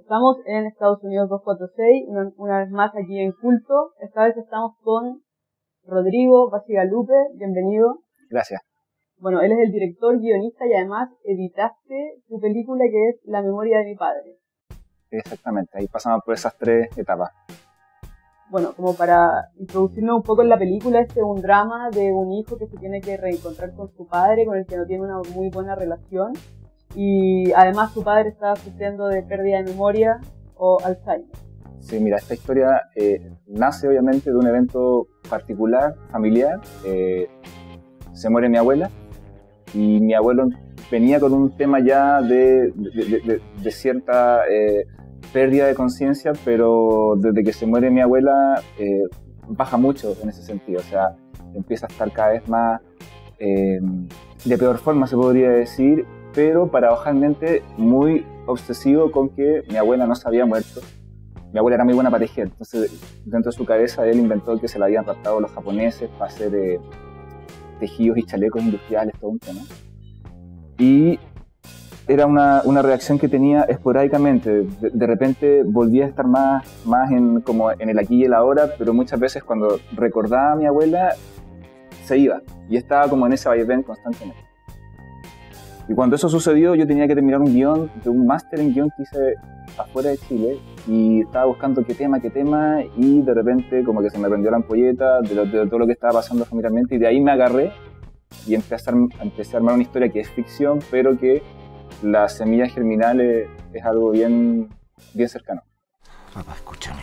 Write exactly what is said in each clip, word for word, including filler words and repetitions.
Estamos en Estados Unidos doscientos cuarenta y seis, una, una vez más aquí en Culto. Esta vez estamos con Rodrigo Bacigalupe, bienvenido. Gracias. Bueno, él es el director, guionista y además editaste tu película que es La memoria de mi padre. Exactamente, ahí pasamos por esas tres etapas. Bueno, como para introducirnos un poco en la película, este es un drama de un hijo que se tiene que reencontrar con su padre, con el que no tiene una muy buena relación. Y además su padre está sufriendo de pérdida de memoria o Alzheimer. Sí, mira, esta historia eh, nace obviamente de un evento particular, familiar. Eh, se muere mi abuela y mi abuelo venía con un tema ya de, de, de, de cierta eh, pérdida de conciencia, pero desde que se muere mi abuela eh, baja mucho en ese sentido. O sea, empieza a estar cada vez más eh, de peor forma, se podría decir, pero paradojalmente muy obsesivo con que mi abuela no se había muerto. Mi abuela era muy buena para tejer, entonces dentro de su cabeza él inventó que se la habían raptado los japoneses para hacer eh, tejidos y chalecos industriales, todo un tema. Y era una, una reacción que tenía esporádicamente. De, de repente volvía a estar más, más en, como en el aquí y el ahora, pero muchas veces cuando recordaba a mi abuela se iba y estaba como en ese vaivén constantemente. Y cuando eso sucedió, yo tenía que terminar un guión, de un máster en guión que hice afuera de Chile, y estaba buscando qué tema, qué tema, y de repente como que se me prendió la ampolleta de, lo, de todo lo que estaba pasando familiarmente, y de ahí me agarré y empecé a, empecé a armar una historia que es ficción, pero que la semilla germinal es, es algo bien, bien cercano. Papá, escúchame.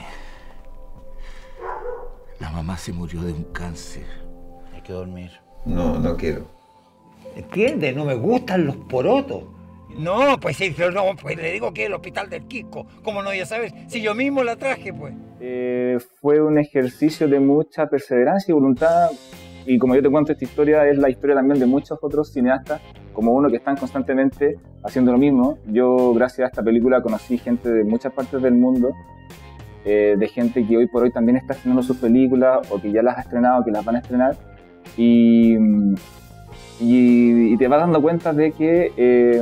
La mamá se murió de un cáncer. Hay que dormir. No, no quiero. ¿Entiendes? No me gustan los porotos. No, pues sí, pero no, pues le digo que es el hospital del Quisco. ¿Cómo no voy a saber? Si yo mismo la traje, pues. Eh, fue un ejercicio de mucha perseverancia y voluntad. Y como yo te cuento, esta historia es la historia también de muchos otros cineastas, como uno que están constantemente haciendo lo mismo. Yo, gracias a esta película, conocí gente de muchas partes del mundo, eh, de gente que hoy por hoy también está estrenando sus películas, o que ya las ha estrenado, o que las van a estrenar. Y... Y, y te vas dando cuenta de que, eh,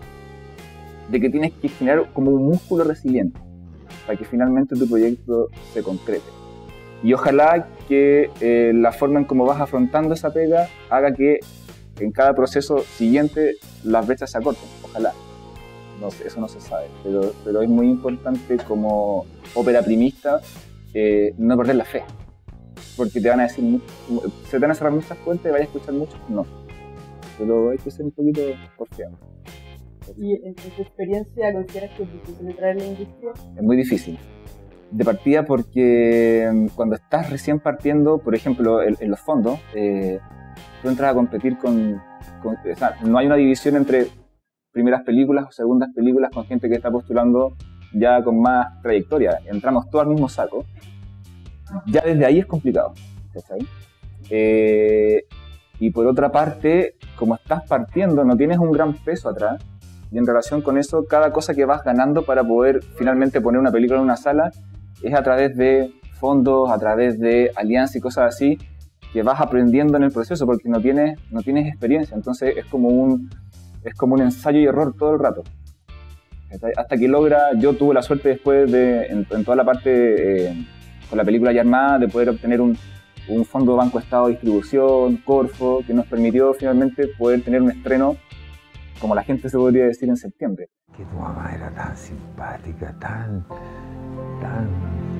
de que tienes que generar como un músculo resiliente para que finalmente tu proyecto se concrete. Y ojalá que eh, la forma en cómo vas afrontando esa pega haga que en cada proceso siguiente las brechas se acorten. Ojalá. No sé, eso no se sabe, pero, pero es muy importante como ópera primista eh, no perder la fe. Porque te van a decir, se te van a cerrar muchas puertas y vayas a escuchar mucho, no. Pero hay que ser un poquito porfiado. ¿Y en tu experiencia consideras que es difícil entrar en la industria? Es muy difícil. De partida porque cuando estás recién partiendo, por ejemplo, en, en los fondos, eh, tú entras a competir con, con... O sea, no hay una división entre primeras películas o segundas películas con gente que está postulando ya con más trayectoria. Entramos todos al mismo saco. Ya desde ahí es complicado. ¿Sabes? Eh, y por otra parte, como estás partiendo, no tienes un gran peso atrás, y en relación con eso, cada cosa que vas ganando para poder finalmente poner una película en una sala es a través de fondos, a través de alianzas y cosas así, que vas aprendiendo en el proceso porque no tienes, no tienes experiencia. Entonces es como un, es como un ensayo y error todo el rato. Hasta que logra, yo tuve la suerte después de, en, en toda la parte, eh, con la película ya armada, de poder obtener un un fondo Banco Estado de Distribución, Corfo, que nos permitió finalmente poder tener un estreno, como la gente se podría decir, en septiembre. Que tu mamá era tan simpática, tan, tan,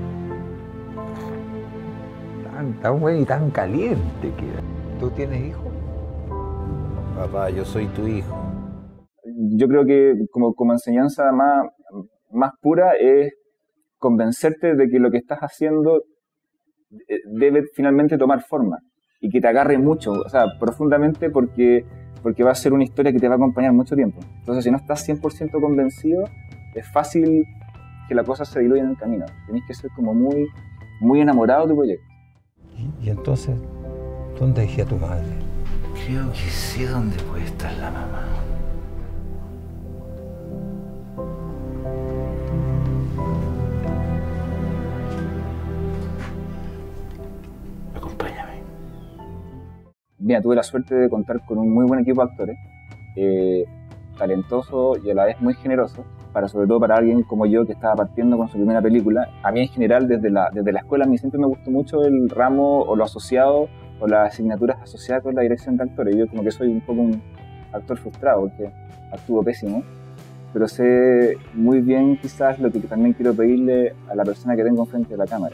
tan, tan buena y tan caliente que era. ¿Tú tienes hijos? Papá, yo soy tu hijo. Yo creo que como, como enseñanza más, más pura es convencerte de que lo que estás haciendo debe finalmente tomar forma y que te agarre mucho, o sea, profundamente, porque, porque va a ser una historia que te va a acompañar mucho tiempo. Entonces, si no estás cien por ciento convencido, es fácil que la cosa se diluya en el camino. Tenés que ser como muy, muy enamorado de tu proyecto. ¿Y, y entonces, dónde dejé a tu madre? Creo que sé dónde puede estar la mamá. Mira, tuve la suerte de contar con un muy buen equipo de actores, eh, talentoso y a la vez muy generoso. para, sobre todo para alguien como yo que estaba partiendo con su primera película. A mí en general, desde la, desde la escuela, a mí siempre me gustó mucho el ramo o lo asociado o las asignaturas asociadas con la dirección de actores. Yo como que soy un poco un actor frustrado porque actúo pésimo, pero sé muy bien quizás lo que también quiero pedirle a la persona que tengo enfrente de la cámara.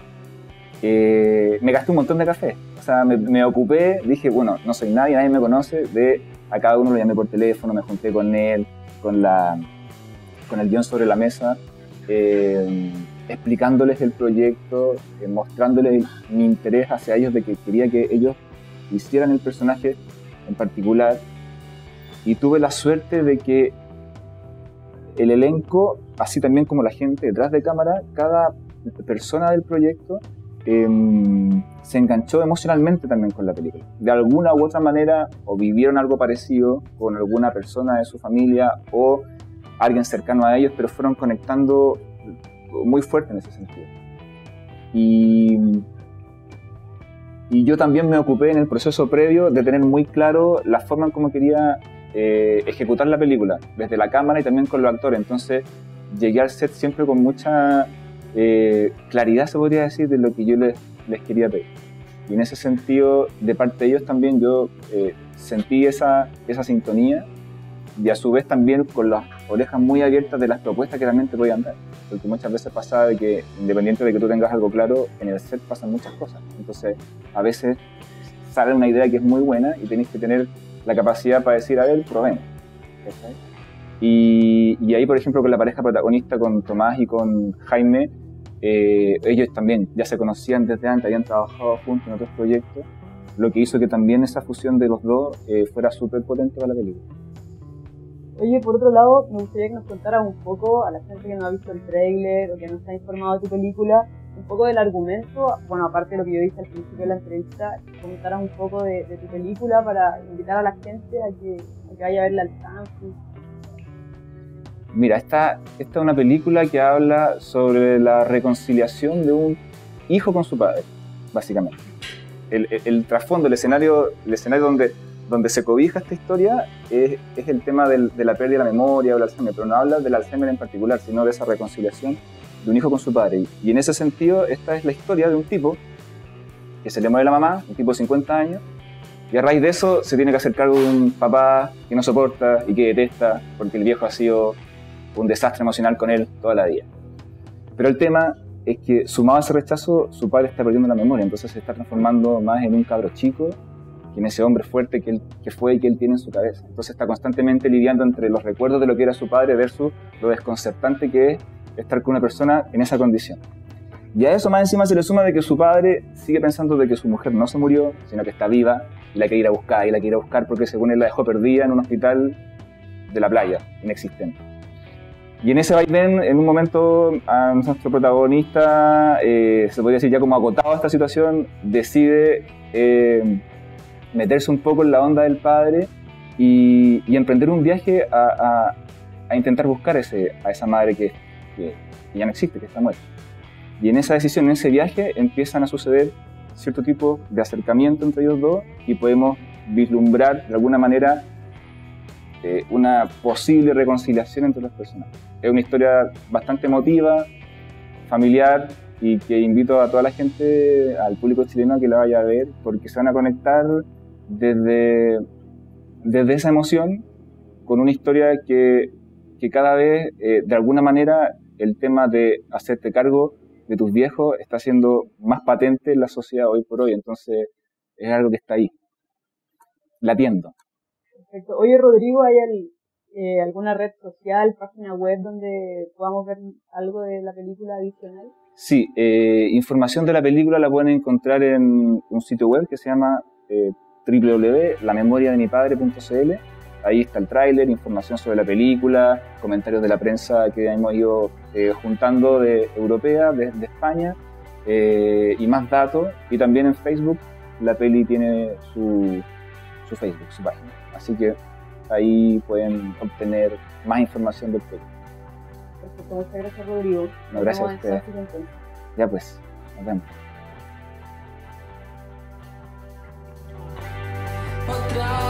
Eh, me gasté un montón de café, o sea, me, me ocupé, dije, bueno, no soy nadie, nadie me conoce, de, a cada uno lo llamé por teléfono, me junté con él, con, la, con el guión sobre la mesa, eh, explicándoles el proyecto, eh, mostrándoles mi interés hacia ellos de que quería que ellos hicieran el personaje en particular, y tuve la suerte de que el elenco, así también como la gente detrás de cámara, cada persona del proyecto eh, se enganchó emocionalmente también con la película. De alguna u otra manera, o vivieron algo parecido con alguna persona de su familia o alguien cercano a ellos, pero fueron conectando muy fuerte en ese sentido. Y, y yo también me ocupé en el proceso previo de tener muy claro la forma en cómo quería eh, ejecutar la película, desde la cámara y también con los actores. Entonces llegué al set siempre con mucha eh, claridad, se podría decir, de lo que yo les, les quería pedir. Y en ese sentido, de parte de ellos también yo eh, sentí esa, esa sintonía, y a su vez también con las orejas muy abiertas de las propuestas que realmente podían dar. Porque muchas veces pasa de que, independiente de que tú tengas algo claro, en el set pasan muchas cosas. Entonces, a veces sale una idea que es muy buena y tenés que tener la capacidad para decir, a ver, probemos. ¿Sí? Y, y ahí, por ejemplo, con la pareja protagonista, con Tomás y con Jaime, eh, ellos también ya se conocían desde antes, habían trabajado juntos en otros proyectos, lo que hizo que también esa fusión de los dos eh, fuera súper potente para la película. Oye, por otro lado, me gustaría que nos contaras un poco, a la gente que no ha visto el tráiler o que no está informado de tu película, un poco del argumento, bueno, aparte de lo que yo dije al principio de la entrevista, que comentaras un poco de, de tu película para invitar a la gente a que, a que vaya a verla al Sanfi. Mira, esta, esta es una película que habla sobre la reconciliación de un hijo con su padre, básicamente. El, el, el trasfondo, el escenario, el escenario donde... donde se cobija esta historia es, es el tema del, de la pérdida de la memoria o el Alzheimer, pero no habla del Alzheimer en particular, sino de esa reconciliación de un hijo con su padre. Y, y en ese sentido, esta es la historia de un tipo que se le muere la mamá, un tipo de cincuenta años, y a raíz de eso se tiene que hacer cargo de un papá que no soporta y que detesta porque el viejo ha sido un desastre emocional con él toda la vida. Pero el tema es que, sumado a ese rechazo, su padre está perdiendo la memoria, entonces se está transformando más en un cabro chico, en ese hombre fuerte que, él, que fue y que él tiene en su cabeza. Entonces está constantemente lidiando entre los recuerdos de lo que era su padre versus lo desconcertante que es estar con una persona en esa condición. Y a eso más encima se le suma de que su padre sigue pensando de que su mujer no se murió, sino que está viva y la quiere ir a buscar, y la quiere ir a buscar porque según él la dejó perdida en un hospital de la playa, inexistente. Y en ese vaivén, en un momento, a nuestro protagonista, eh, se podría decir ya como agotado a esta situación, decide eh, meterse un poco en la onda del padre y, y emprender un viaje a, a, a intentar buscar ese, a esa madre que, que, que ya no existe, que está muerta. Y en esa decisión, en ese viaje, empiezan a suceder cierto tipo de acercamiento entre ellos dos y podemos vislumbrar de alguna manera eh, una posible reconciliación entre las personas. Es una historia bastante emotiva, familiar, y que invito a toda la gente, al público chileno, a que la vaya a ver, porque se van a conectar desde, desde esa emoción con una historia que, que cada vez, eh, de alguna manera, el tema de hacerte cargo de tus viejos está siendo más patente en la sociedad hoy por hoy. Entonces, es algo que está ahí, latiendo. Perfecto. Oye, Rodrigo, ¿hay el, eh, alguna red social, página web donde podamos ver algo de la película adicional? Sí, eh, información de la película la pueden encontrar en un sitio web que se llama eh, doble u doble u doble u punto la memoria de mi padre punto c l. Ahí está el tráiler, información sobre la película, comentarios de la prensa que hemos ido eh, juntando de europea, de, de España, eh, y más datos. Y también en Facebook, la peli tiene su, su Facebook, su página. Así que ahí pueden obtener más información del proyecto. Perfecto, muchas gracias, Rodrigo. No, gracias a ustedes. Ya pues, nos vemos. Otra